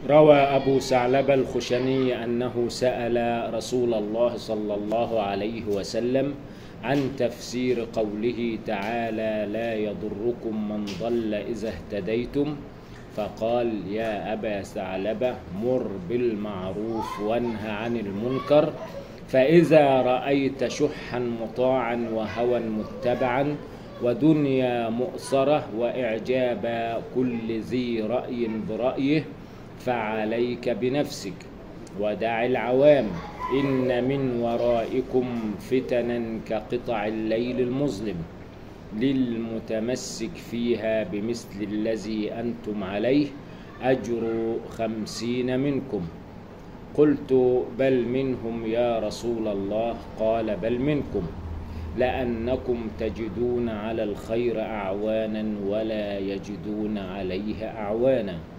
روى أبو ثعلبة الخشني أنه سأل رسول الله صلى الله عليه وسلم عن تفسير قوله تعالى: لا يضركم من ضل إذا اهتديتم، فقال: يا أبا ثعلبة، مر بالمعروف وانه عن المنكر، فإذا رأيت شحا مطاعا وهوى متبعا ودنيا مؤثرة وإعجاب كل ذي رأي برأيه فعليك بنفسك ودع العوام، إن من ورائكم فتنا كقطع الليل المظلم، للمتمسك فيها بمثل الذي أنتم عليه أجر 50 منكم. قلت: بل منهم يا رسول الله؟ قال: بل منكم، لأنكم تجدون على الخير أعوانا ولا يجدون عليه أعوانا.